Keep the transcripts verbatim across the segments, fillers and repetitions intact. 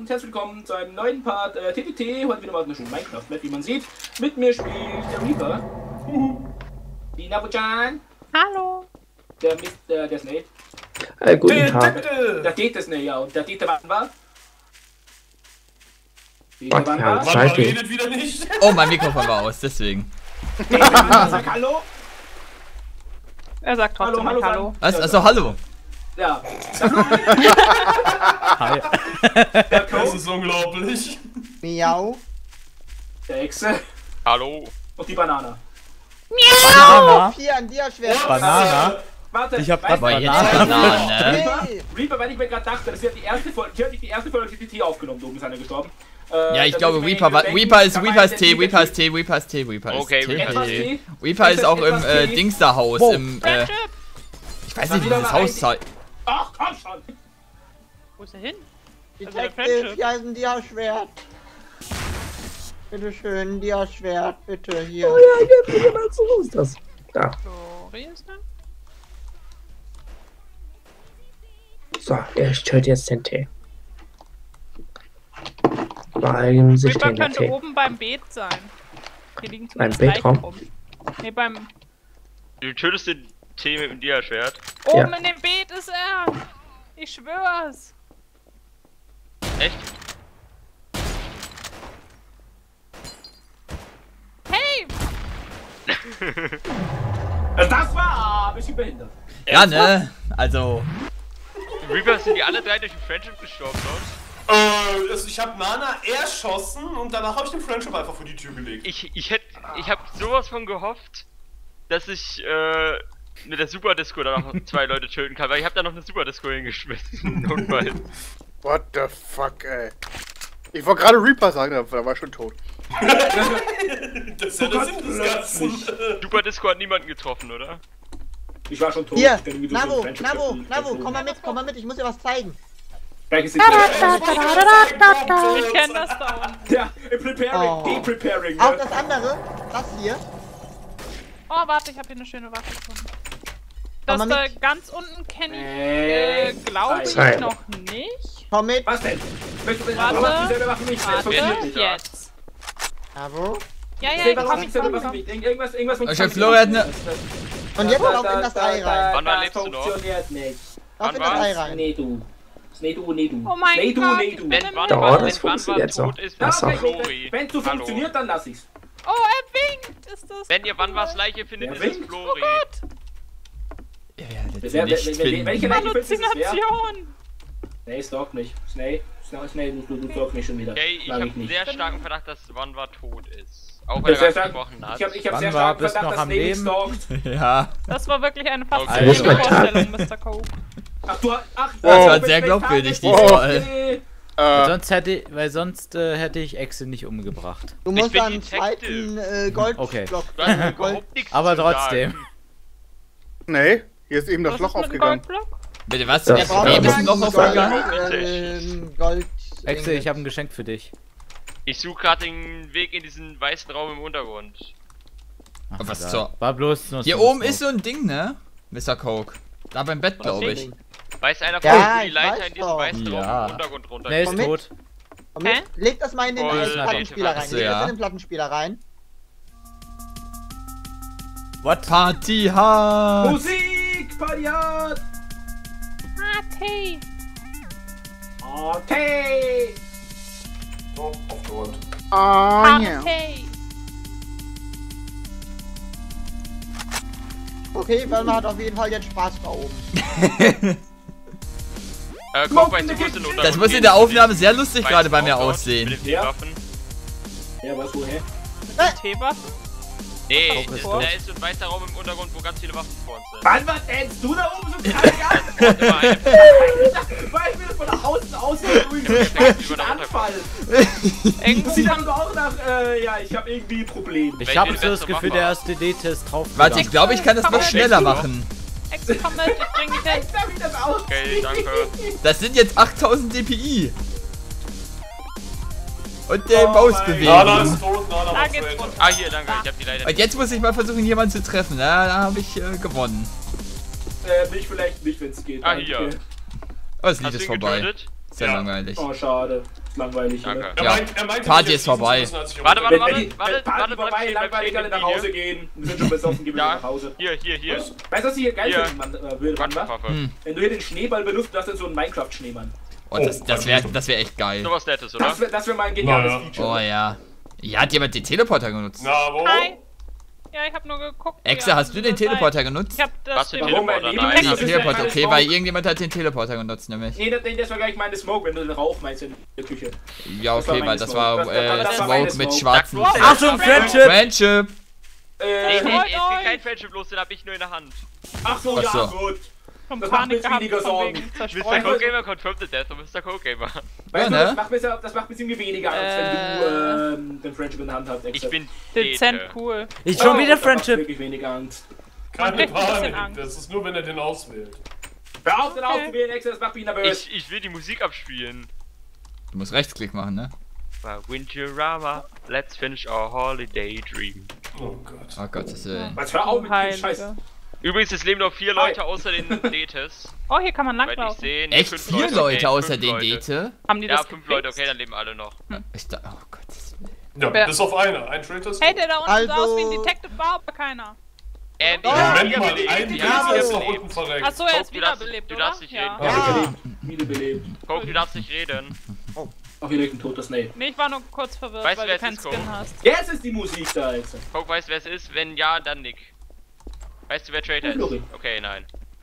und herzlich willkommen zu einem neuen Part äh, T T T. Heute wieder mal eine schöne Minecraft-Map, wie man sieht. Mit mir spielt der Reaper. Die Nabu-chan. Hallo. Der Mist, äh, der Snake. Äh, guten Tag. Der Dete Snake, ja. Und der Dete wann war? Dete Oh, wann ja, war? das Man weiß ich. redet wieder nicht. Oh, mein Mikrofon war aus, deswegen. Dete, sag hallo. Er sagt trotzdem Hallo, hallo. hallo, hallo. Was? Also, hallo. Ja. Hi. Der Das Code, ist unglaublich. Miau. der Hexe Hallo. und die Banane. Banana. Hier an dir schwer. Banana. Warte, Ich hab weißt grad du- Aber jetzt Banane. Banane. Hey. Reaper, weil ich mir gerade dachte, das wird die erste Folge, ich habe nicht die erste Folge T T T aufgenommen, oben ist einer gestorben. Äh, Ja, ich da glaube, muss Reaper, mir war, denken, Reaper ist, dabei Reaper ist der T, Reaper Reaper ist T, Reaper ist T, Reaper ist Okay, T. Etwas T. T. Reaper ist auch im Etwas äh, T. Dingsterhaus, Wo? im, äh, ich weiß nicht, wie dieses Haus zeigt. Ach, komm schon! Wo ist er hin? Detective, Friendship. hier ist ein Dia-Schwert. Bitte schön, Dia-Schwert, bitte, hier. Oh ja, gib mir mal zu. Wo ist das? Da. Flori ist da? So, ich töte jetzt den Tee. Bei ihm sich Reaper den der könnte Tee. oben beim Beet sein. Hier liegen Beim zumindest Leichen Beetraum? rum. Ne, beim... Du tötest den Tee mit dem Dia-Schwert. Oben Ja. in dem Beet ist er! Ich schwör's! Echt? Hey! Das war ein bisschen behindert. Ja, ne? Also, Reaper, sind die alle drei durch den Friendship gestorben, oder? Äh, also ich habe Nana erschossen und danach habe ich den Friendship einfach vor die Tür gelegt. Ich, ich hätte, ich hab sowas von gehofft, dass ich, äh, mit der Super Disco da noch zwei Leute töten kann, weil ich habe da noch eine Super Disco hingeschmissen. Notfall. What the fuck, ey. Ich wollte gerade Reaper sagen, aber er war schon tot. Das ist ja der Sinn des Ganzen. Super Disco hat niemanden getroffen, oder? Ich war schon tot. Hier, Ich bin irgendwie so Navo, ein Friendship Navo, geflogen. Navo, komm mal mit, komm mal mit, ich muss dir was zeigen. Welches ist das? Ich kenn das da unten. Ja, im Preparing, Oh. De-Preparing. Auch Ne? das andere, das hier. Oh, warte, ich hab hier eine schöne Waffe gefunden. Komm Das mal da mit. ganz unten kenne ich, äh, Äh, glaube ich Nein. noch nicht. Komm mit. Was denn? Möchtest du Warte. warum hast du dieselbe Waffe nicht? Das Warte, funktioniert nicht. ja. jetzt. Bravo. Ja, ja, Nee, ich warum komm, hast ich du komm, dieselbe ich Waffe komm. nicht? Irgendwas, irgendwas Okay, funktioniert Florian, nicht. ne- Und jetzt Da, auch da, in das da, Ei da, rein. Wann Das lebst du noch? funktioniert nicht. Auch in Wann das Ei war's? rein. Nee, du. Nee, du, nee, du. Oh mein nee, du, Gott, nee, ich du. bin Wenn im wann Dauert, war, das wenn wann funktioniert war so. tot ist, Ja, dann so. okay, Flori. wenn es so Hallo. funktioniert, dann lass ich's. Oh, er winkt! Ist das... Wenn ihr wann was Leiche findet, Wer ist es winkt? Flori. ihr werdet Wer- sie wer- nicht wer- wer- finden. welche Leiche findest du, ist es wer? Halluzination! Nee, stalk mich. Snake, Snake, Snake, du, du stalk mich schon wieder. Okay, ich Mag habe ich nicht. sehr starken Verdacht, dass Wanwa tot ist. Auch Ja, wenn sehr er stark. gerade gesprochen hat. Ich hab, ich hab Wann sehr war- stark bist Verdacht, noch dass am Snake mich Leben? stalkt. Ja, Das war wirklich eine Okay. faszinierende Muss man Vorstellung, Mister Coke. Ach, du hast... Ach, Das war du bist sehr mit glaubwürdig, Fahrrad- diesmal. Nee. Äh, Sonst hätte, weil sonst äh, hätte ich Exe nicht umgebracht. Du Ich musst bin einen Detective. zweiten äh, Goldblock. Okay. Du hast Gold. überhaupt nichts Aber zu trotzdem. sagen. nee, hier ist eben das Was Loch ist mit dem aufgegangen. Goldblock? Bitte was? Das- Jetzt Ja, wem ist aber- ein Loch aufgegangen? Ähm, Gold. Exe, ich habe ein Geschenk für dich. Ich suche gerade den Weg in diesen weißen Raum im Untergrund. Ach, Was da. zur- War bloß nur Hier so ein oben ist so ein Ding, ne? Mister Coke. Da beim Bett, glaube ich. Weiß einer von Ja, euch, wo die ich Leiter weiß in diesen doch. weißen Ja. Raum im Untergrund runter? Ne, ist Komm mit. tot. Komm mit. Hä? Leg das mal in den Voll äh, Plattenspieler rein. Achso, Leg das ja. in den Plattenspieler rein. What? Party hard! Musik, Party hard! Ah, Tee! Okay! Oh, aufgeräumt. Oh, Ah, yeah. Tee! Okay, weil man hat auf jeden Fall jetzt Spaß da oben. Äh, Kopf, weißt du, wo es in den Untergrund Das muss in geht? der Aufnahme sehr lustig Weißt gerade du bei mir auch dort aussehen. Mit den Ja. Waffen? Ja, was, woher? Teewaffen? Nee, Kopf ist da tot. ist so ein weißer Raum im Untergrund, wo ganz viele Waffen vor uns sind. Wann, was nennst du da oben so krank an? Immer eine Weil ich mir das von außen aussehen, irgendwie so einen ständischen Anfall. Das Irgendwie sieht aber auch nach, äh, ja, ich habe irgendwie ein Problem. Ich Welche habe so das beste Gefühl, Waffe der hast erste D-Test drauf. Warte, ich glaube, ich kann das noch schneller machen. Exe, komm mit, ich bring dich hin. Ich sag, wie das aussieht. Okay, danke. Das sind jetzt achttausend D P I. Und der Oh Maus mein bewegen. Nana ist tot, Nana Da macht's geht's weiter. runter. Ah, hier, danke, ich hab die leider Und jetzt muss ich mal versuchen, jemanden zu treffen. Ja, da habe ich äh, gewonnen. Äh, mich vielleicht nicht, wenn es geht. Ah, Danke. hier. Oh, das Lied Hast du ist ihn vorbei. getötet? Sehr Ja. langweilig. Oh, schade. Das langweilig. Danke. Oder? Er Ja, meint, er meint, Party dass ist ich jetzt vorbei. wissen müssen, als ich Warte, runter- warte, Wenn die warte, wenn Party warte, vorbei, bleib stehen, bleib langweilig, stehen alle nach in der Hause gehen. Wir sind schon besoffen, gehen wir Ja. nach Hause. Hier, hier, hier. Weißt du, was ich hier geil Hier. finde, Mann, äh, will, Mann, wa? Quatschwaffe. Hm. Wenn du hier den Schneeball benutzt, hast du so einen Minecraft-Schneemann. Oh, das, das wäre das wär echt geil. So was Nettes, oder? Das wäre das wär mal ein geniales Naja. Feature. Oh ja. Ja, hat jemand den Teleporter genutzt? Na, wo? Hi. Ja, ich hab nur geguckt. Exe, ja, hast du den das sei- Teleporter genutzt? Ich hab das Was für dem- Warum? Teleporter? Weil Nein, die- Ah, das ist Teleporter, ja okay, alles weil Smoke. irgendjemand hat den Teleporter genutzt, nämlich. Nee, das, das war gleich meine Smoke, wenn du den Rauch meinst in der Küche. Ja, Das war okay, meine weil das Smoke. war Das- das- äh, das war meine Smoke mit Smoke. schwarzen. Sag, Achtung, Friendship! Friendship! Nee, Äh, nee, Freut es geht euch. kein Friendship los, den hab ich nur in der Hand. ach so, Ach ja, so. gut. schon Das macht mir Panik jetzt gehabt weniger von Sorgen. wegen Mister Zerstreuen. Coke Gamer confirmed the death of Mister Coke Gamer. Weißt du, ne? das macht, mir, das macht mir ziemlich weniger Angst, wenn Äh. du ähm, den Friendship in der Hand hast. Ich Exe. bin Dezent Dete. cool. Ich schon Oh, wieder das macht Friendship. wirklich weniger Angst. Keine kriegt ein bisschen Panik, Angst. das ist nur, wenn er den auswählt. Hör auf, den Okay. auszuwählen, Exe, das macht mich nervös. Ich, ich will die Musik abspielen. Du musst Rechtsklick machen, ne? Winterama, let's finish our holiday dream. Oh Gott. Oh Gottes Willen. Was, hör auf mit dem Heilige. Scheiß. Übrigens, es leben noch vier Hi. Leute außer den Detes. Oh, hier kann man Weil ich langlaufen. sehe, Echt? fünf Vier Leute okay, außer fünf den Leute. Dete? Haben die Ja, das fünf gefixt? Leute, okay, dann leben alle noch. Ich da, oh Gottes Willen. Ja, Wer- bis auf einer. Ein Traitor ist Hey, der da unten sah aus wie ein Also- Detective, war aber keiner. Ähm, Oh, ich Moment hab mal, wiederbelebt. ein Ich Traitor hab ist noch wiederbelebt. unten verreckt. Achso, er ist Coke, du darfst- wiederbelebt, du oder? darfst nicht Ja. reden. Ja, Ja. wiederbelebt. Wiederbelebt. Coke, du darfst nicht reden. Ach, hier liegt ein toter Snape. Nee, ich war nur kurz verwirrt, Weißt du, weil wer du keinen es ist, Skin Cole? hast. Jetzt ist die Musik da, Exe. Coke weiß, wer es ist. Wenn ja, dann Nick. Weißt du, wer Traitor Flori. ist? Okay, nein.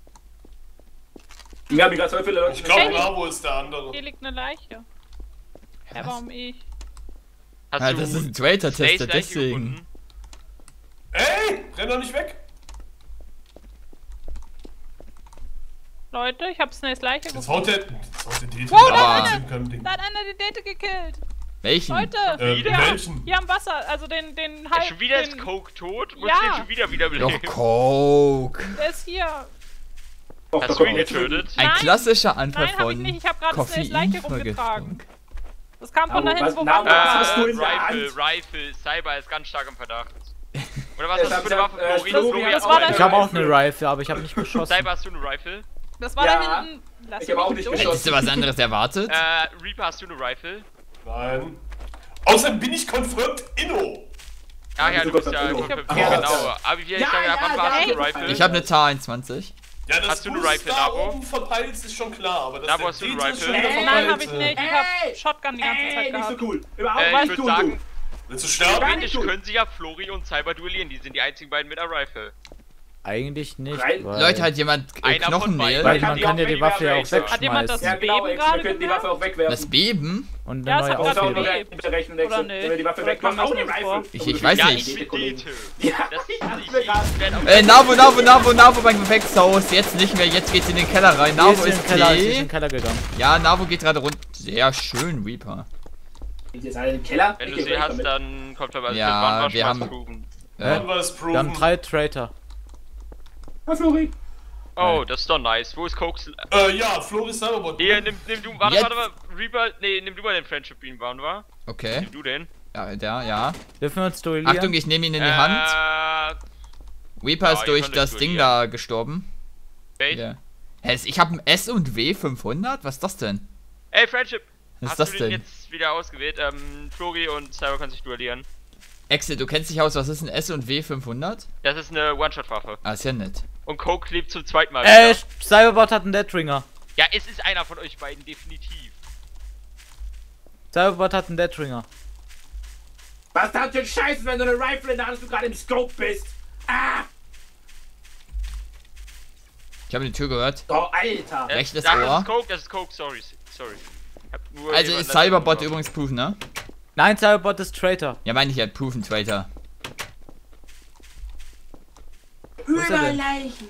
Wir haben gerade so viele Leute. Ich glaube, Hey. Lavo ist der andere. Hier liegt eine Leiche. Ja, warum ich? Hast Ja, du das ist ein Snays Traitor-Tester, Leiche deswegen. gefunden? Ey, renn doch nicht weg. Leute, ich hab Snays Leiche Jetzt gefunden. haut der. Jetzt haut der Dete Wow, wieder da ab ist mit dem Ding. Da hat einer die Date gekillt. Welchen? Leute, Äh, hier, welchen? hier am Wasser, also den, den Ja, halb, schon wieder den, ist Coke tot? Muss Ja. ich den schon wieder wiederbeleben? Doch, Coke. der ist hier. Doch, Hast da du kommt ihn jetzt- getötet? Ein Nein. klassischer Anfall Nein, hab ich von nicht, ich hab gerade Snays Leiche rumgetragen. Koffeinvergiftung. Das kam von Na, dahin, was- wo na, wir was waren. hast du Äh, in der Rifle, Hand? Rifle, Cyber ist ganz stark im Verdacht. Oder was Ja, hast du für eine das- Waffe? äh, Flori, das- Flori, das hast war du eine das- Ich habe auch Rifle. eine Rifle, aber ich habe nicht geschossen. Cyber, hast du eine Rifle? Das war Ja. da hinten. Lass Ich hab mich auch nicht durch. geschossen. Hättest du was anderes erwartet? Äh, Reaper, hast du eine Rifle? Nein. Außerdem bin ich confirmed Inno. Ach ja, wieso du bist kommt ja das konfirmiert, Inno? genau. Ja. Aber wie ich Ja, sage, ja, wann ja, warst du ey. eine Rifle? Ich habe eine T einundzwanzig. Ja, das Hast du eine Boost Rifle, da Nabo? oben verteilt ist schon klar, aber das Nabo, der hast du eine Dete ist Rifle? schon wieder Ey, Nein, verteilt. hab ich nicht. Ich hab Shotgun die ganze Ey, Zeit nicht gehabt. so cool. Überhaupt Äh, ich nicht würde cool, sagen, Willst du sterben? Gar nicht theoretisch gut. können sich ja Flori und Cyber duellieren. Die sind die einzigen beiden mit einer Rifle. Eigentlich nicht. Rein- weil- Leute, hat jemand äh, Einer von Knochenmehl? beiden. Weil kann man die kann auch ja die Waffe ja auch wegwerfen. Hat jemand das Ja, wegschmeißen genau, Beben Exe. gerade Wir können die Waffe auch Das wegwerfen. Beben? und Ja, eine es neue hat Das auch gerade noch aufheben. belebt. berechnen, Oder Exe. nicht? Wenn wir die Waffe Oder weg. Du hast kam auch das eine nicht Rifle. vor? Ich- ich weiß Ja, nicht. ich bin Kollegen. Dete. Ja, Das, ich hab's ich, mir ich grad- werd auf Äh, Navo, Navo, Navo, Navo beim Gefechtshaus. Jetzt nicht mehr, jetzt geht's in den Keller rein. Sie Navo ist in ist den Keller, sie ist in T. den Keller gegangen. Ja, Navo geht gerade runter. Sehr schön, Reaper. Jetzt alle im Keller. Wenn Ich du geh sie gleich hast, damit. dann kommt aber Ja, wann war wir Spaß haben- proven. Äh, Wann war es Wir haben proven? drei Traitor. Ah, Flori. Oh, das ist doch nice. Wo ist Cokes? Äh, ja, Floris Cyberbot. Hier, nimm, nimm du, warte, Jetzt- warte mal, Reaper, nee, nimm du mal den Friendship Beam, wann war? okay. Nimm du den. Ja, der, ja. Dürfen wir uns duellieren? Achtung, ich nehme ihn in die Hand. Äh, Reaper ja, ist ihr durch könnt das euch Ding duellieren. da gestorben. wait. Ja. Hä, ich habe ein S und W fünfhundert? Was ist das denn? Ey, Friendship! Was Hast ist das du den denn? jetzt wieder ausgewählt? Ähm, Flori und Cyber können sich duellieren. Exe, du kennst dich aus, was ist ein S und W fünfhundert? Das ist eine One-Shot-Waffe. Ah, ist ja nett. Und Coke lebt zum zweiten Mal Äh, wieder. Cyberbot hat einen Deathringer. Ja, es ist einer von euch beiden, definitiv. Cyberbot hat einen Deathringer. Was ist das für ein Scheiß, wenn du eine Rifle in der Hand hast, du gerade im Scope bist? Ah! Ich habe die Tür gehört. Oh, Alter. Das- Rechtes das Ohr. ist Coke, das ist Coke, sorry, sorry. Ich hab nur Also jemanden ist dazu Cyberbot gebracht. übrigens proven, ne? Nein, Cyberbot ist Traitor. Ja, meine ich ja, proven Traitor. Wo ist er denn? Leichen.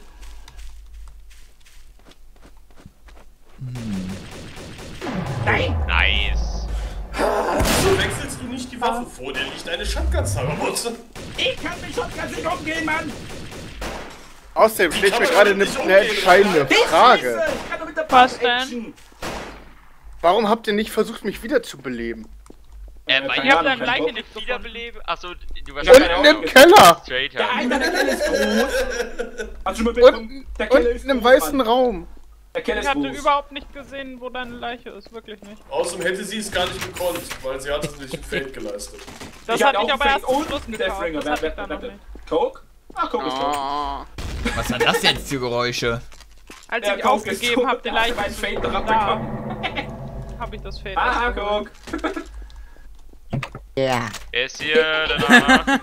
Nein! Nice. Wieso wechselst du nicht die Waffe? Vor dir liegt eine Shotgun Cyberbot. Ich kann mich schon ganz nicht umgehen, Mann! Außerdem Wie steht kann mir man gerade denn eine, nicht eine umgehen? entscheidende Ich Frage. schieße! Ich kann doch mit der Was denn? Pump-Action. Warum habt ihr nicht versucht, mich wiederzubeleben? Äh, keine weil Ich hab Ahnung, deine kein Leiche Bock. nicht wiederbeleben. Achso, du warst Ja, keine keine Unten Ahnung. im Keller! Straighter. Der eine, der Keller ist groß. Hast du schon mal mitbekommen? Unten, Der Keller unten ist im groß, weißen Mann. Raum. Der Kerl Ich ist hatte groß. überhaupt nicht gesehen, wo deine Leiche ist. Wirklich nicht. Außerdem hätte sie es gar nicht gekonnt, weil sie hat es nicht im Feld geleistet. Das ich hatte hab ich auch aber erst Fake zum und Schluss Death gekauft. Ringer. Das Wer, hatte ich wer, da wer, noch wer, nicht. Coke? Ah, Coke ist tot. Oh. Was sind das jetzt für Geräusche? Als Der ich Coke ist aufgegeben tot. habe, die Der hat Leiche meinen zu Fade suchen, drauf da bekommen. habe ich das Fade. Ah, ausgeholt. Coke. Ja. Er ist hier, der Nana.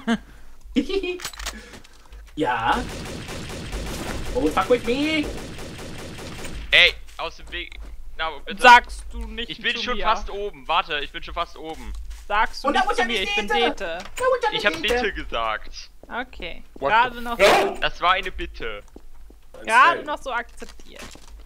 Ja. Oh, fuck with me. Ey, aus dem Weg. Na, bitte. Sagst du nicht Ich bin zu schon mir. fast oben. Warte, ich bin schon fast oben. Sagst du Und da nicht muss zu ja mir, nicht ich bin Dete. Dete. Ich hab Bitte gesagt. Okay. What Gerade noch, Das war eine Bitte. gerade noch so akzeptiert.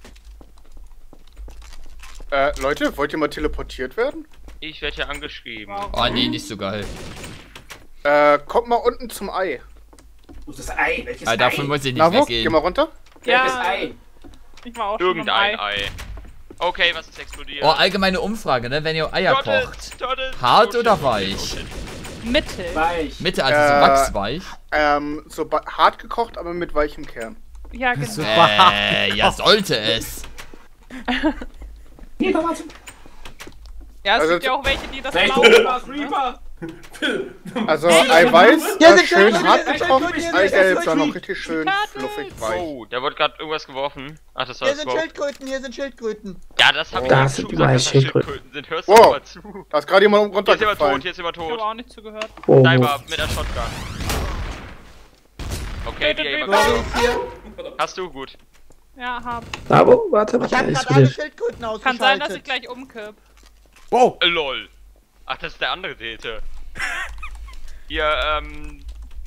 Äh, Leute, wollt ihr mal teleportiert werden? Ich werde hier angeschrieben. Wow. Oh nee, nicht so geil. Äh, kommt mal unten zum Ei. Wo ist das Ei? Welches Aber Ei? davon muss ich nicht Navo, geh weggehen. mal runter. Welches Ja. Ei? Ich war auch schon Irgendein am Ei. Ei. Okay, was ist explodiert? Oh, allgemeine Umfrage, ne? Wenn ihr Eier Totet, kocht. totet, Hart totet, oder totet, weich? totet. Mittel. Weich. Mitte, also so Äh, wachsweich. Ähm, so ba- hart gekocht, aber mit weichem Kern. Ja, genau. So. Äh, ja, sollte es. Hier, komm mal zum... Ja, es Also- gibt ja auch welche, die das Hey, glauben. Thomas, ne? Reaper. Also Eiweiß, Hier äh, sind schön Schildkröten, hart hier sind gekocht, Schildkröten, hier sind Eigelb dann noch Schildkröten. richtig schön Turtles. fluffig weich. Oh, da wurde gerade irgendwas geworfen. Ach, das war Hier das sind Smoke. Schildkröten, hier sind Schildkröten. Ja, das hab ich Da ja sind schon überall gesagt, dass das Schildkröten. Schildkröten sind. Hörst du Wow. mal zu? Da ist gerade jemand Hier ist jemand tot, runtergefallen. hier ist jemand Ich habe tot. auch nicht zugehört. Oh, Sniper mit der Shotgun. Okay, Tötet die Reaper. jemand. Hier. Hast du gut. Ja, hab. Bravo, warte, Ich warte. habe Ist gerade alle wieder. Schildkröten Kann ausgeschaltet. sein, dass ich gleich umkipp. Wow. Äh, lol. Ach, das ist der andere Dete. Hier, ähm.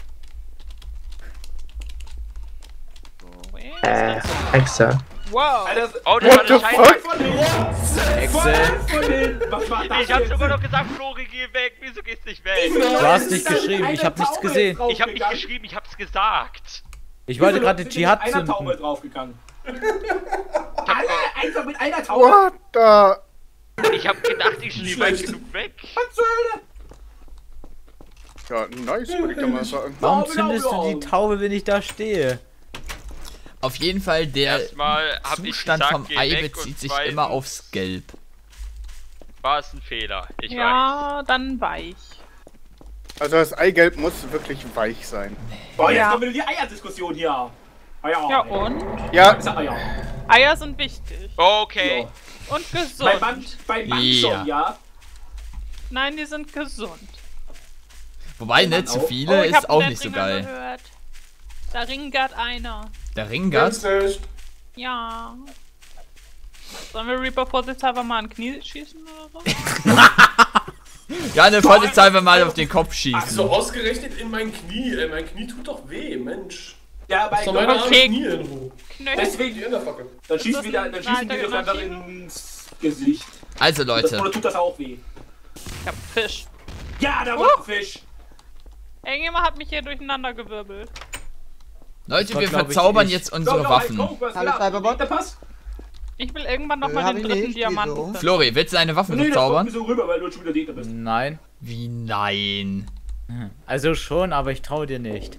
Äh, Hexe. Wow. Alter, Oh, das war What the der Scheiß. fuck? von den... Hexe. Von den... Was war das Ich hab jetzt? sogar noch gesagt, Flori, geh weg. Wieso gehst du nicht weg? Wie viele Du Leute hast sind nicht da mit geschrieben, einer ich hab nichts Taube gesehen. draufgegangen? Ich hab nicht geschrieben, ich hab's gesagt. Ich wollte Wie viele gerade Leute die sind Dschihad mit einer Taube zünden. draufgegangen? Alle einfach mit einer Taube? What the... Ich hab gedacht, ich schliebe weit genug weg. Was zur Hölle? Ja, nice, würde ich da mal sagen. Warum Blau, zündest blau, du die blau. Taube, wenn ich da stehe? Auf jeden Fall, der Erstmal hab ich Zustand gesagt, vom geh Ei weg, bezieht und sich zweitens immer aufs Gelb. War es ein Fehler, ich weiß. Ja, dann weich. Also das Eigelb muss wirklich weich sein. Boah, jetzt Ja. kommt wieder die Eierdiskussion hier. Eier. Ja, und? Ja, Ich sag Eier. Eier sind wichtig. Okay. Ja. Und Bei gesund. Mann, bei Mann Ja. schon, ja. Nein, die sind gesund. Wobei, ne, Mann zu auch. viele oh, ich ist hab auch einen nicht so Deadringer geil. Gehört. Da ringert einer. Der Ringard. nicht. Ja. Sollen wir Reaper vorsichtshalber mal an Knie schießen oder so? Ja, ne, vorsichtshalber mal auf den Kopf Ach schießen. so, ausgerechnet in mein Knie. Ey, mein Knie tut doch weh, Mensch. Ja, bei Lass doch meine armen Okay. Knie in Ruhe. Knöchel. Deswegen, Die Enderfacke. dann schießen das wir, da, ein dann schießen wir das Alter einfach Maschine? ins Gesicht. Also, Das, oder Leute. tut das auch weh? Ich hab Fisch. Ja, da Uh. war ein Fisch. Irgendjemand hat mich hier durcheinander gewirbelt. Leute, war, wir glaub ich, verzaubern ich. jetzt So, unsere no, Waffen. Coke, was Hallo, klar? Cyberbot. Der Pass? Ich will irgendwann noch Äh, mal hab den ich dritten nicht, Diamanten. wieso? finden. Flori, willst du deine Waffen Nee, das kommt verzaubern? mir so rüber, weil du schon wieder Dete bist. Nein. Wie nein? Also schon, aber ich traue dir nicht.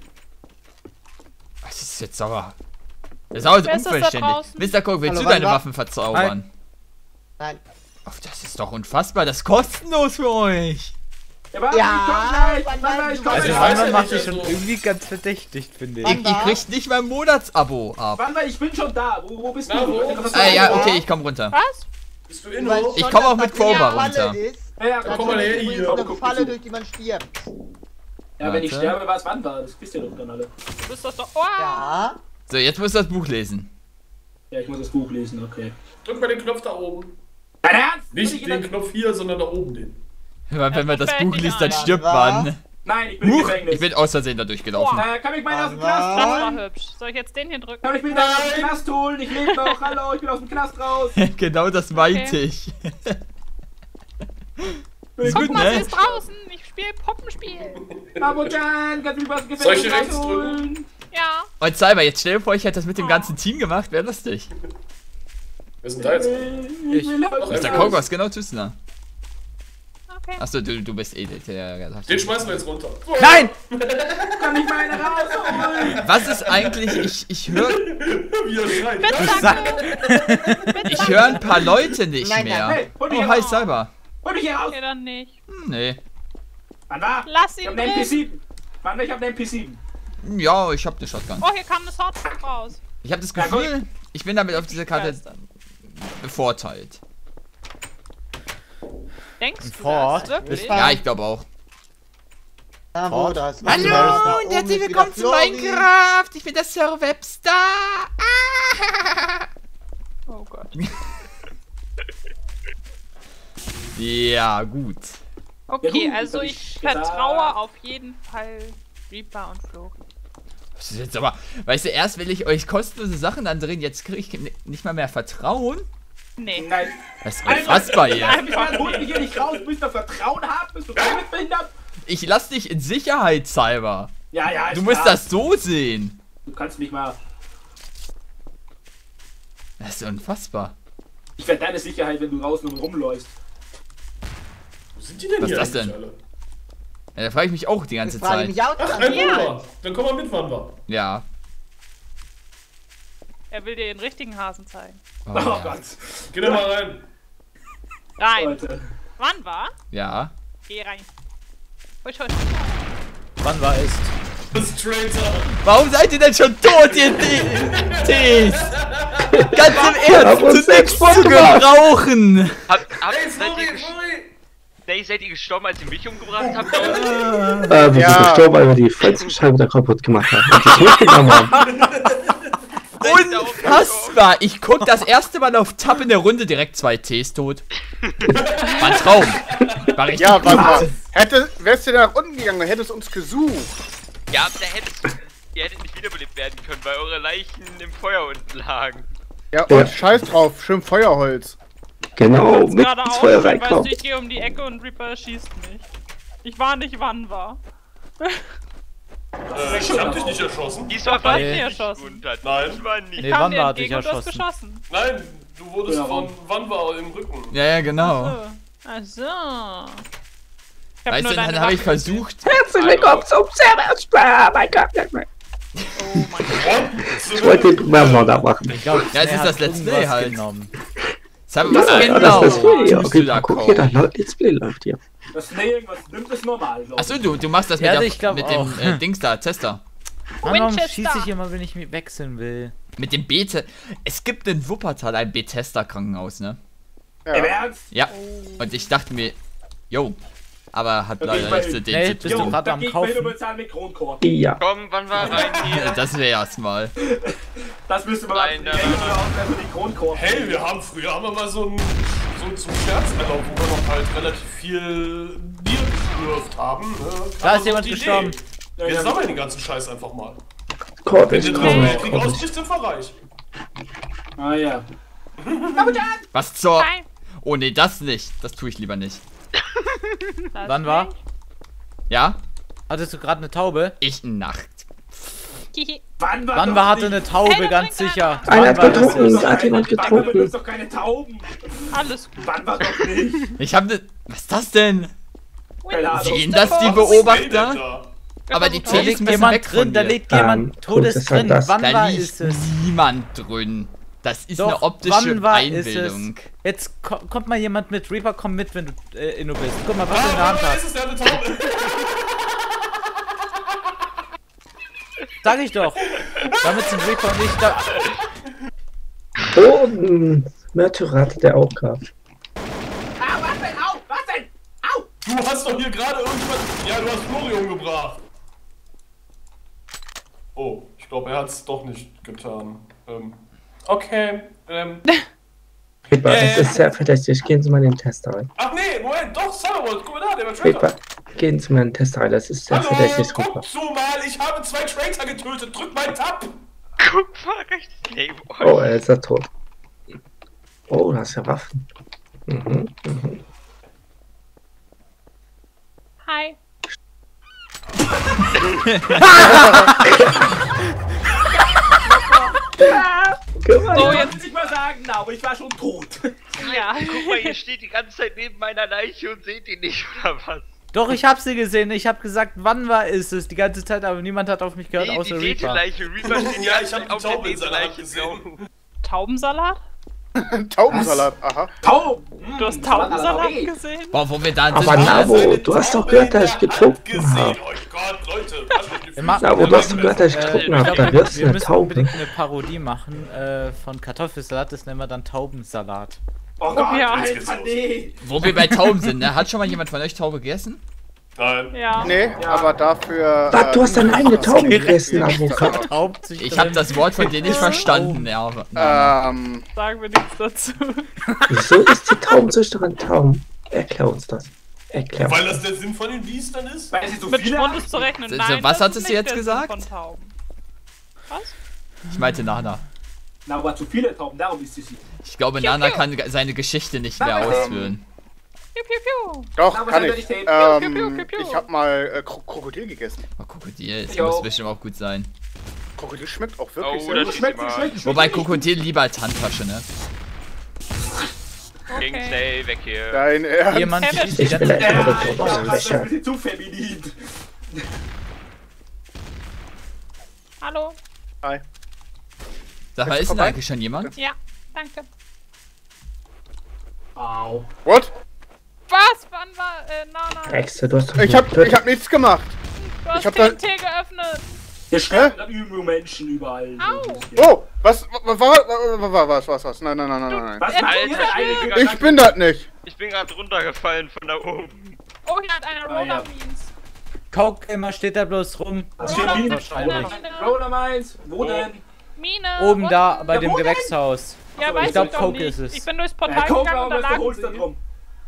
Was ist jetzt sauer? Das ist aber Wer ist das da unverständlich. draußen? Mister Coke, willst Hallo, du deine Wanda? Waffen verzaubern? Nein. Ach, das ist doch unfassbar. Das ist kostenlos für euch. Ja, warte, Ja, ich komm gleich. Wann- Warte, ich komm wann- Also ich gleich. weiß ja Wanda macht nicht, sich schon also- irgendwie ganz verdächtig, finde ich. Wann- Ihr, ihr kriegt nicht mein Monatsabo ab. Wanda, ich bin schon da. Wo, wo bist Na, du? wo? Was hast du Äh, ja, gemacht? okay, ich komm runter. Was? Bist du in Weil hoch? Ich schon komm auch das mit Cobra Material runter. Ist, Ja, ja, dann komm mal her übrigens hier. eine Guck, Falle, guck, durch die man stirbt. Ja, wenn ich Warte. sterbe, war es Wanda. Das wisst ihr doch dann alle. Du bist das doch. Oh! Ja. So, jetzt musst du das Buch lesen. Ja, ich muss das Buch lesen, okay. Drück mal den Knopf da oben. Dein Ernst? Nicht Bin ich in den der- Knopf hier, sondern da oben den. Weil wenn man das fällt Buch nicht liest, dann ein. stirbt Was? man. Nein, ich bin im Huch, Gefängnis. ich bin aus Versehen da durchgelaufen. Äh, kann ich meinen aus dem Was? Knast Das war holen? hübsch. Soll ich jetzt den hier drücken? Kann ich mich aus dem Knast holen? Ich lebe noch. Hallo, ich bin aus dem Knast raus. Genau das meinte Okay. ich. Bin ich Gut, Guck mal, ne? sie ist draußen. Ich spiele Puppenspiel. Abo-chan, kannst du mich aus dem Soll ich Gefängnis hier rechts holen? Ja. Und Cyber, jetzt stell dir vor, ich hätte das mit dem ganzen Team gemacht, wäre lustig. Wer ist denn da jetzt? Ich will Noch auch Mister Ja. Coke, was genau tust du da? Ach okay. Achso, du, du bist eh der. der Den schmeißen wir jetzt runter. So. Nein! Kann ich meine rausholen? Was ist eigentlich. Ich, ich höre. Wie er schreit. Bitte, danke. Ich höre ein paar Leute nicht Nein, nein, mehr. hey, hol mich Oh, hier hi, raus. Cyber. Hol mich hier raus! Okay, dann nicht. Hm, nee. Wann war? Lass Ich ihn hab eine M P drin. sieben. Wann, ich hab eine M P sieben. Ja, ich hab eine Shotgun. Oh, hier kam das Hot raus. Ich habe das Ja, gut. Gefühl, ich bin damit auf dieser Karte Begeistert. bevorteilt. Denkst du Fort? das wirklich? Ja. Ja, ich glaube auch. Da wo das Hallo und herzlich willkommen zu Minecraft. Ich bin der Sir Webster. Ah. Oh Gott. Ja, gut. Okay, gut, also das hab ich ich gesagt. vertraue auf jeden Fall Reaper und Flori. Das ist jetzt aber, weißt du, erst will ich euch kostenlose Sachen andrehen, jetzt kriege ich n- nicht mal mehr Vertrauen. Nee. Nein. Das ist unfassbar hier. Mann, hol mich hier nicht raus. Bist du Vertrauen haben? Bist du damit behindert? Ich lass dich in Sicherheit, Cyber. Ja, ja, ist Du musst klar. das so sehen. Du kannst mich mal. Das ist unfassbar. Ich werde deine Sicherheit, wenn du draußen rumläufst. Wo sind die denn Was hier ist das eigentlich denn? alle? Ja, da frage ich mich auch die ganze Ich frage Zeit. mich auch Ach, an. ein Wanderer. Dann komm mal mit, Wanderer. Ja. Er will dir den richtigen Hasen zeigen. Oh, Oh, ja. Gott. Geh doch mal rein. Rein. Leute. Wann war? Ja. Geh rein. Husch, husch. Wann war es? Das Traitor. Warum seid ihr denn schon tot, ihr D- Tees? Ganz im Ernst, uns zu nichts sechs zu gebrauchen. Habt, habt, Hey, seid, ihr sorry, ges- sorry. nee, seid ihr gestorben, als ihr mich umgebracht habt? Äh, wir Ja. sind gestorben, weil wir die Fensterscheibe da kaputt gemacht haben. Und die mitgenommen haben. Unfassbar. Ich guck das erste Mal auf Tab in der Runde, direkt zwei Tees tot. War ein Traum. War richtig Ja, gut. warte mal. Hätte, wärst du da nach unten gegangen, dann hättest du uns gesucht. Ja, da hättest ihr hättet nicht wiederbelebt werden können, weil eure Leichen im Feuer unten lagen. Ja, und Ja. scheiß drauf, schön Feuerholz. Genau, mit Gerade ins auch, Feuer weißt du, reinkommen. ich gehe um die Ecke und Reaper schießt mich. Ich war nicht wann war. Äh, ich hab dich nicht erschossen. Diesmal Du war hast ich mich nicht erschossen. runter. Nein. Ich war nicht. Nee, Kam wann dir war dich entgegen und du hast erschossen? geschossen. Nein, du wurdest Ja, von Wanderer im Rücken. Ja, ja, genau. Ach so. Ich hab Weißt nur du, dann deine habe ich Waffe versucht. Herzlich willkommen zum Server. Mein Gott, mein Gott. gesehen. Oh mein Gott. Ich wollte den Werbung da machen. Ich glaube, Ja, es ist das Let's Play halt. Genommen. Cyber, was Ja, genau das ist Let's Play. tust Okay, du da, guck hier, Cole? das Let's Play läuft hier. Das Snail, was nimmt es normal, glaub ich. Achso, du, du machst das mit, Ja, der, ich glaub mit auch. dem äh, Dings da, Tester. Mann, warum Winchester. schieße ich immer, wenn ich mich wechseln will? Mit dem Bete. Es gibt in Wuppertal ein Bethesda-Krankenhaus, ne? Im Ja. Ernst? Ja. Und ich dachte mir, yo. Aber hat Okay, leider ich nichts mein- mit dem Hey, zu bist tun. du gerade am da geht Kaufen? mir nur bezahlen mit Kronkorb. Ja. Komm, wann war rein hier? Das wär's mal. Das müsste man Nein, mal nein, nein, nein. für den Kronkorb. Hey, wir haben früher haben wir mal so ein so ein zum Scherz erlaubt, wo wir noch halt relativ viel Bier geschlürft haben. Ne? Kam Da ist so jemand die gestorben. Idee. Ja, Wir ja. sammeln den ganzen Scheiß einfach mal. Korb Wenn ist du den traurig, dritten Weltkrieg traurig. ausbrichst, sind wir reich. Ah ja. Was zur... Nein. Oh nee, das nicht. Das tue ich lieber nicht. Das Wann war? nicht. Ja? Hattest du gerade eine Taube? Ich Nacht. Hihi. Wann war Wann doch war hatte nicht- eine Taube, Hey, da ganz bringt sicher. Einer Wann hat war das getrunken, ist? da hat jemand Wann war getrunken. doch keine Tauben? Alles gut. Wann war doch nicht? Ich hab ne... Was ist das denn? Keine Ahnung. Sehen das die Was Beobachter? ist da? Aber die Da Tees liegt müssen jemand weg drin, von da dir. liegt Ähm, jemand guck, Todes das war drin. das. Wann Da war liegt ist es? niemand drin. Das ist eine Doch, optische wann war Einbildung. ist es? Jetzt ko kommt mal jemand mit. Reaper, komm mit, wenn du äh, Inno bist. Guck mal, was Ah, du in der Hand wer ist hast. es, der hat eine Taube? Sag ich doch. Damit sind Reaper und ich da. Oh, ein Märtyrer hatte der auch gehabt. Ah, was denn? Au! Was denn? Au! Du hast doch hier gerade irgendwas... Ja, du hast Flori umgebracht. Oh, ich glaube, er hat es doch nicht getan. Ähm, okay, ähm... Reaper, Ja, es ja. ist sehr verdächtig. Gehen Sie mal in den Tester rein. Ach nee, Moment, doch, Cyberwolf, guck mal da, der war Traitor. Reaper, gehen Sie mal in den Tester rein. Das ist sehr Hallo, verdächtig, Reaper. guck so mal, ich habe zwei Traitor getötet, drück mal Tab. Guck mal, rechts. Nee, boah. Oh, er ist ja tot. Oh, da hast ja Waffen. Mhm, mhm. Hi. Guck mal, So, So, jetzt. jetzt muss ich mal sagen, na, aber ich war schon tot. Ja. Guck mal, ihr steht die ganze Zeit neben meiner Leiche und seht ihn nicht, oder was? Doch, ich hab sie gesehen. Ich hab gesagt, wann war ist es die ganze Zeit, aber niemand hat auf mich gehört, Die, außer die Reaper. Leiche, Reaper steht die Ja, ganze ich Zeit hab die auf der Taubensalat Leiche. gesehen. Taubensalat? Taubensalat, aha. Tauben! Du hast Taubensalat gesehen? Boah, wo wir da Aber sind. Nabo, du hast doch gehört, dass ich getrunken Gesehen, habe. oh Gott, Leute, was mit Gefühl. Ma- Nabo, du hast doch gehört, dass ich Äh, getrunken ich habe. glaub, Da wirst du wir eine müssen Taube. unbedingt eine Parodie machen äh, von Kartoffelsalat, das nennen wir dann Taubensalat. Oh Gott, Ja. Alter, nee! Wo wir bei Tauben sind, ne? Hat schon mal jemand von euch Taube gegessen? Nein. Ja. Nee, aber dafür. Was, du hast deine eigene Taube gegessen, Nabo. Hauptsächlich Ich habe das Wort von dir nicht verstanden, ja. aber- Ähm, Sagen wir nichts dazu. Wieso ist die Taubenzüchterin Tauben? Erklär uns das. Erklär uns Weil das. das der Sinn von den Biestern ist? Weil sie so Mit viele Schwund haben? ist zu rechnen. So, Nein, was das hat ist sie nicht jetzt der Sinn gesagt? von Tauben. Was? Ich meinte Nana. Na, aber zu viele Tauben, darum ist sie sie. Ich glaube, Piu, Nana piu. kann seine Geschichte nicht mehr Nein, ausführen. Piu, piu, piu. doch, Aber kann das ich. werde ich tapen. Ähm, Piu, piu, piu, piu. ich hab mal äh, Kro Krokodil gegessen. Oh, Krokodil, das Ich muss auch. bestimmt auch gut sein. Krokodil schmeckt auch Oh, wirklich sehr das gut. ist Schmeckt, immer- schmeckt, schmeckt. Wobei Krokodil lieber als Handtasche, ne? King Okay. Snake, weg hier. Dein Ernst? Jemand Hey, schießt die Ich bin ganze echt Ja, mal das der ist ein bisschen zu feminin. Hallo? Hi. Sag mal, ist denn vorbei? eigentlich schon jemand? Ja, danke. Au. What? Was? Wann war, äh, Nana? Rexe, du hast doch Ich nur hab, ich hab nichts gemacht. Du hast ich hab T da- N T geöffnet. Hier sterben dann übel Menschen überall. Au. Oh, was, was, was, was, was, was, was? Nein, nein, nein, nein, nein. Was macht Alter, ihr ich bin eine? Ich bin das nicht. Ich bin gerade runtergefallen von da oben. Oh, hier hat einer Ah, Roller ja. Beans. Coke immer steht da bloß rum. Was Roller steht Beans. Wahrscheinlich. Roller Mines? Wo denn? Mine. Oben da unten. bei Ja, dem wo denn? Gewächshaus. Ja, Achso, weiß ich ich glaub, doch Coke nicht. ist es. Ich bin durchs Ja, Portal guck gegangen mal, und da was du lagen holst da sie. drum.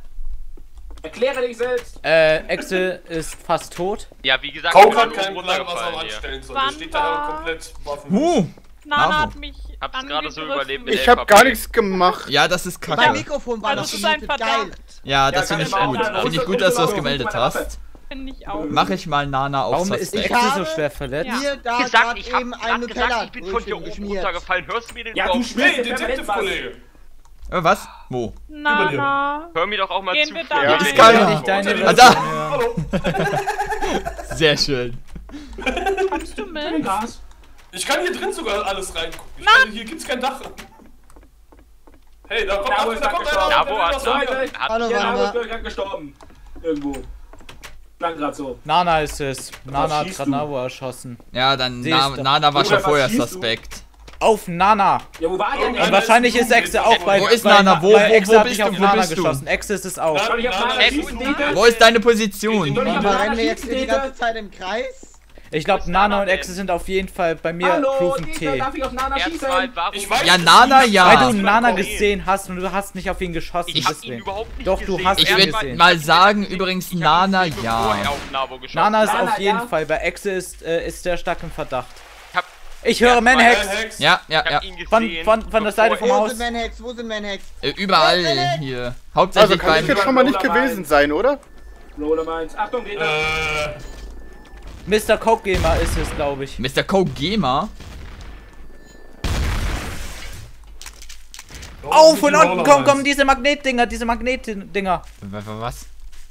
Erkläre dich selbst. Äh, Exe ist fast tot. Ja, wie gesagt, Coke ich hat bin keinen Plan, was er runtergefallen hier. anstellen soll. Der Wann steht da war- komplett waffenlos. Huh! Nana Bravo. hat mich Hab's gerade so angegriffen. überlebt mit Ich hab gar nichts gemacht. Ja, das ist Mein kacke. Mikrofon war Also, noch das ist ein gemutet, Verdacht. geil. Ja, das Ja, finde ich kann ich gut. mal auch. Finde ich Wo gut, ist- dass du wo das ist gemeldet meine Waffe? hast. Finde ich auch. Mach ich mal Nana auf Warum ist Suspekt. Exe so habe schwer verletzt? Ja. Mir da Gesagt, gerade ich hab eben ein grad gesagt, ich bin von hier oben geschmiert. runtergefallen. Hörst du mir den Ja, du überhaupt? schmierst Hey, dir permanent was. Detective-Kollege. Äh, was? Wo? Nana. Hör mir doch auch mal Gehen zu. wir Flo. da Ja, rein? ist geil. Kann ich deine Ah, Version da. hören? Sehr schön. Kommst du Im mit? Gas. Ich kann hier drin sogar alles reingucken. Ich kann, hier gibt's kein Dach. Hey, da kommt, Nabo da ist kommt gestorben. einer. Nabo der will hat- was sagen. Leute, Hallo, hier warte Nabo mal. ist gerade gestorben. Irgendwo. Klang gerade so. Nana ist es. Nana hat schießt gerade du? Nabo erschossen. Ja, dann Sie Na, ist da. Nana war Bruder, schon was vorher schießt du? Suspekt. Auf Nana! Ja, wo war der Und denn? Und wahrscheinlich ist Exe auch bei. Wo ist bei, Nana? Wo- bei wo- Exe wo hat bist nicht du? auf Wo Nana bist du? geschossen. Exe ist es auch. Na, Soll ich auf na, Nana na, schießen, na, Dieter? Wo ist deine Position? Soll ich auf Aber Nana rennen wir jetzt schießen, hier die Dieter? ganze Zeit im Kreis? Ich glaube, Nana und Exe sind auf jeden Fall bei mir Hallo, Proven Dieter, T. darf ich auf Nana schießen? Erstmal, warum? Ich weiß, Ja, dass Nana, du- ja. Weil Ah, du Nana Kollege. gesehen hast und du hast nicht auf ihn geschossen. Ich hab ihn deswegen. überhaupt nicht Doch, du gesehen. hast Ich ihn würde gesehen. mal sagen, übrigens Nana, ja. Nana ist Nana, auf jeden ja. Fall. Bei Exe ist, äh, ist sehr stark im Verdacht. hab- Ich höre Manhex. Manhex. Ja, ja, Ich ja. hab ihn Von- gesehen. von- von der Seite bevor vom Wo Haus. sind Manhacks? Wo sind Manhacks? Äh, Überall hier. Also Hauptsächlich kann ich beim. jetzt schon mal nicht gewesen sein, oder? Roller Mines. Achtung, Dieter. Äh, Mister Coke Gamer ist es, glaube ich. Mister Coke Gamer. Oh, von unten kommen, kommen diese Magnetdinger, diese Magnetdinger, W- w- Was?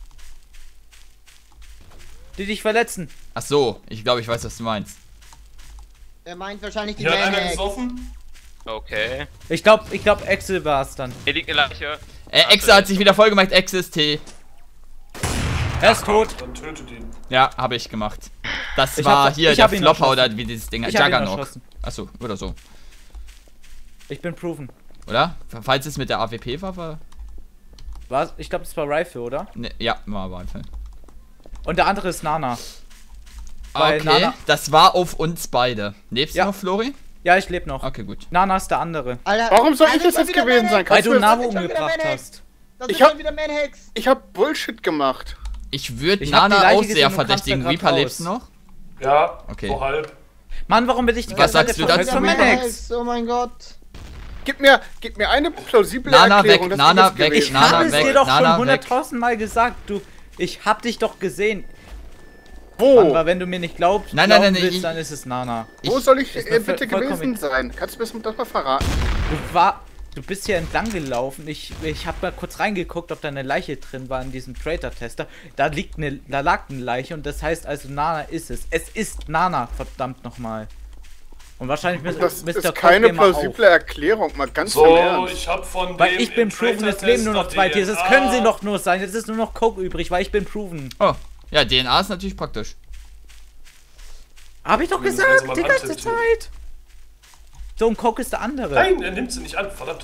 die dich verletzen. Ach so, ich glaube, ich weiß, was du meinst. Er meint wahrscheinlich die Hier hat einer Manhacks. gesoffen. Okay. Ich glaube, ich glaube, Exe war es dann. Hier liegt eine Leiche. Äh, Exe hat sich wieder vollgemacht, Exe ist T. Er ist tot. Dann tötet ihn. Ja, habe ich gemacht. Das Ich war hab- hier ich der hab ihn Flopper erschossen. oder wie dieses Ding. Ich hab ihn Juggernaut. erschossen. Achso, oder so. Ich bin proven. Oder? Falls es mit der A W P war, war. Was? Ich glaube, das war Rifle, oder? Ne, ja, war aber einfach. Und der andere ist Nana. Weil Okay, Nana- das war auf uns beide. Lebst Ja. du noch, Flori? Ja, ich lebe noch. Okay, gut. Nana ist der andere. Alter, Warum soll da ich sind das schon jetzt wieder gewesen sein? Manhacks. Weil Kannst du du das- Nabo schon wieder umgebracht Manhacks. hast. Da Ich sind hab- schon wieder Manhacks. Ich hab Bullshit gemacht. Ich würde Ich hab die Nana Leiche auch gesehen, sehr du kamst verdächtigen. da grad Reaper, raus. lebst du noch? Ja, Okay. so halb. Mann, warum bin ich die Was ganze Zeit sagst du verfolgt dazu? von Wieder Manhex? Manhacks, oh mein Gott. Gib mir, gib mir eine plausible Nana Erklärung, weg, dass Nana ich das weg, gewesen Ich Nana hab es weg, dir doch Nana schon weg. hunderttausend Mal gesagt, du. Ich hab dich doch gesehen. Wo? Aber wenn du mir nicht glaubst, Nein, nein, glauben nein, willst, ich- dann ist es Nana. Wo soll ich ist äh, mir bitte voll- vollkommen gewesen sein? Kannst du mir das mal verraten? Du war. du bist hier entlang gelaufen. Ich, ich habe mal kurz reingeguckt, ob da eine Leiche drin war in diesem Traitor-Tester. Da liegt eine, da lag eine Leiche und das heißt also Nana ist es. Es ist Nana, verdammt nochmal. Und wahrscheinlich müsst, Das müsst ist keine plausible Erklärung, mal ganz So, im Ernst. ich hab von Weil dem ich bin im proven, es Traitor-Test leben nur noch zwei D Tiere. N Das A. können sie doch nur sein. Jetzt ist nur noch Coke übrig, weil ich bin proven. Oh, ja, D N A ist natürlich praktisch. Hab ich doch Zumindest gesagt, wenn sie die mal ganze antippt. Zeit. So, und Coke ist der andere. Nein, er nimmt sie nicht an, verdammt.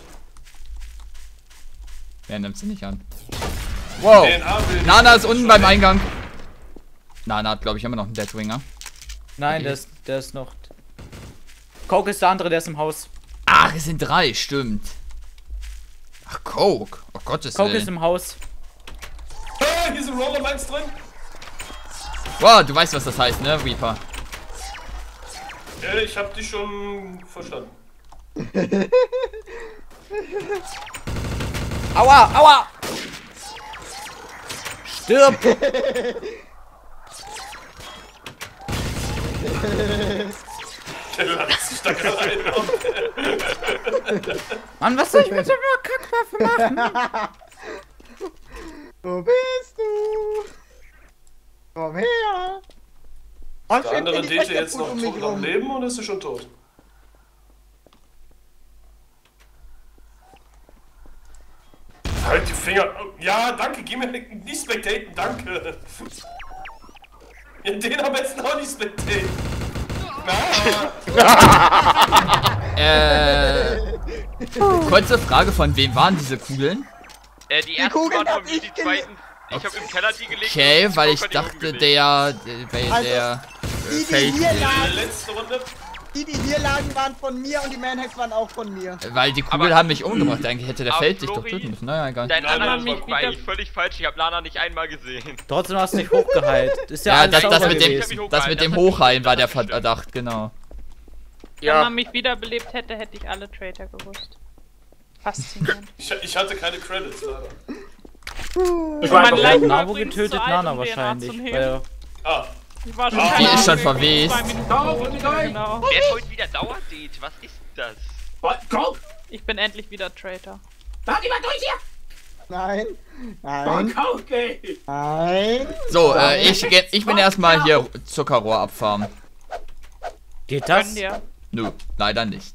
Wer nimmt sie nicht an? Wow. D N A will Nana ist unten schon beim weg. Eingang. Nana hat, glaube ich, immer noch einen Deathwinger. Nein, der ist, der ist noch... Coke ist der andere, der ist im Haus. Ach, es sind drei, stimmt. Ach, Coke. Oh Gottes Coke Willen. ist im Haus. Ah, hier sind Rollermines drin. Wow, du weißt, was das heißt, ne, Reaper? Ja, ich hab dich schon verstanden. Aua, aua! Stirb! Der lacht sich da gerade ein. Mann, was soll ich mit so einer Kackwaffe machen? Wo bist du? Komm her! Und Der andere find ich Dete echt jetzt gut noch um tot mich am rum. Leben oder ist er schon tot? Halt die Finger. Ja, danke, geh mir nicht spectaten, danke. Ja, den am besten auch nicht spectaten. Äh. Kurze Frage, von wem waren diese Kugeln? Äh, die ersten Kugeln waren von hab mir, ich die gele- zweiten. Ich hab im Keller die gelegt. Okay, und weil die ich Coke hat die oben dachte, gelegt. der, der, weil Also, der Die, äh, die Fake, hier Die lagen, letzte Runde. die, die hier lagen, waren von mir und die Manhacks waren auch von mir. weil die Kugeln Aber- haben mich umgebracht. Eigentlich hätte der Aber Feld dich doch Flori, töten müssen. Naja, egal. Dein Nein, Annahme nein, war wieder- eigentlich völlig falsch. Ich hab Lana nicht einmal gesehen. Trotzdem hast du dich hochgeheilt. Ist ja, Ja, alles das, das, sauber mit dem, gewesen. das mit dem Hochheilen war der Verdacht, genau. Wenn man mich wiederbelebt hätte, hätte ich alle Traitor gewusst. Faszinierend. Ich, ich hatte keine Credits, leider. Ich war Mein einfach Leichnam Nabo übrigens getötet, zu alt, Nana um D N A wahrscheinlich. zu nehmen. Weil, Ah, Ich war schon Die keine ist schon Ahnung, verwest. zwei Minuten Ciao, tot, guten Tag. genau. Wer ist heute wieder Dauerdate? Was ist das? Was? Komm! Ich bin endlich wieder Traitor. Mach die mal durch hier! Nein, Oh, nein, komm, ey! nein. So, äh, ich, geh- ich bin erstmal hier Zuckerrohr abfarmen. geht das? Gönn dir. Nö, leider nicht.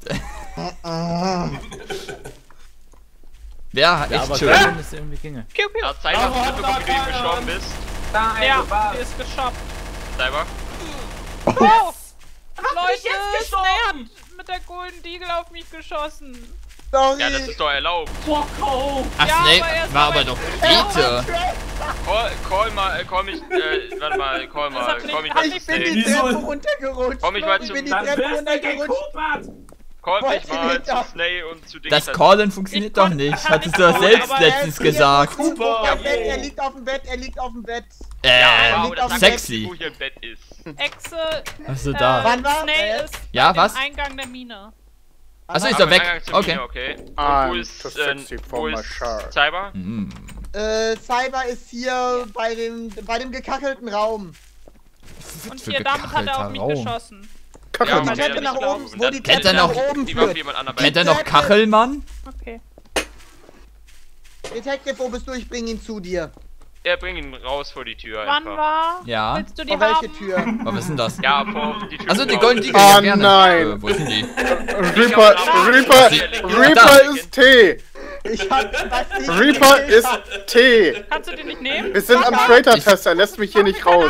Wer hat Ja, echt aber schön. wenn es irgendwie ginge. Piu, piu. Ja, Cyber, hast du mitbekommen, wie du eben gestorben bist? Nein, Ja, du warst. die ist geshoppt. Cyber? Oh! Leute, mich jetzt Snake hat gestorben? mit der Golden Deagle auf mich geschossen. Sorry. Ja, das ist doch erlaubt. Boah, komm! Ach, Ja, Snake aber er ist war aber- aber doch Bete. Call, call mal, äh, call mich, äh, warte mal, call Das mal, hat call nicht- mich mal hat zu nicht Ich bin Snake. die Wieso? Treppe runtergerutscht. Komm, ich mal ich zum- bin die Dann Treppe wirst du runtergerutscht. gekupert! Call mich Wollt ihr mal nicht zu auch- Snake und zu Ding. Das Callen funktioniert Ich doch kon- nicht. kann Hattest nicht du das callen, selbst aber er letztens ist hier gesagt. Super! Er, bett, er liegt auf dem Bett, er liegt auf dem Bett. Äh, wow, liegt das auf dem sagt sexy. nicht, wo hier im Bett ist. Exe, Achso, da. Wann war- Snake äh, ist Ja, bei was? dem Eingang der Mine. Achso, ist Aber er weg. Eingang zur Okay. Mine, okay. Und I'm wo ist, too äh, sexy wo for my ist shirt. Cyber? Hm. Äh, Cyber ist hier bei dem, bei dem gekachelten Raum. Und Für hier, damit hat er auf mich gekachelter Raum. geschossen. Kacke. Ja, die aber Treppe wer nach nicht oben, glauben. wo Dann die Kennt Treppe er noch- nach oben Die war für führt. jemand anderen. Kennt er noch Kachelmann? Okay. Detective, wo bist du? Ich bring ihn zu dir. Ja, bring ihn raus vor die Tür Wann einfach. war? Ja. Willst du die Vor welche haben? Tür? Was ist denn das? Ja, vor die Tür. Achso, die raus. Golden Deagle. Ah, ja, gerne. nein. Äh, wo ist denn die? Reaper, Reaper, Reaper Da. ist Tee. Ich hab was nicht Reaper gekillt ist hab. Tee. Kannst du den nicht nehmen? Wir sind am Traitor-Test, er lässt mich hier nicht raus.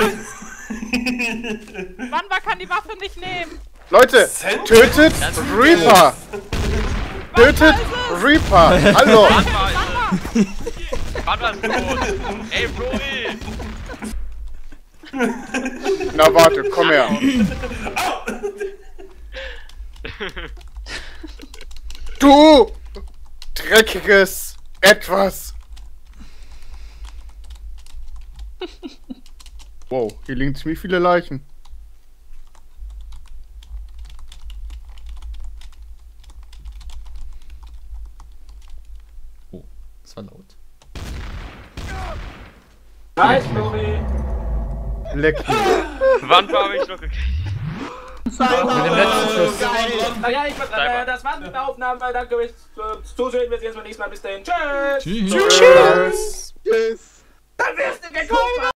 Wann war kann die Waffe nicht nehmen? Leute, tötet Reaper. Tötet Reaper. Hallo. Wann war Wann war's tot? Ey, Flori! Na warte, komm her. Du dreckiges Etwas. Wow, hier liegen ziemlich viele Leichen. Oh, das war laut. Nice, Flori! Leck mich. Wann war ich noch gekriegt? Mit dem letzten Schuss. Naja, ich äh, das war's mit der Aufnahme. Danke fürs Zusehen. Wir sehen uns beim nächsten Mal. Bis dahin. Tschüss. Tschüss. Tschüss. Dann wirst du gekommen.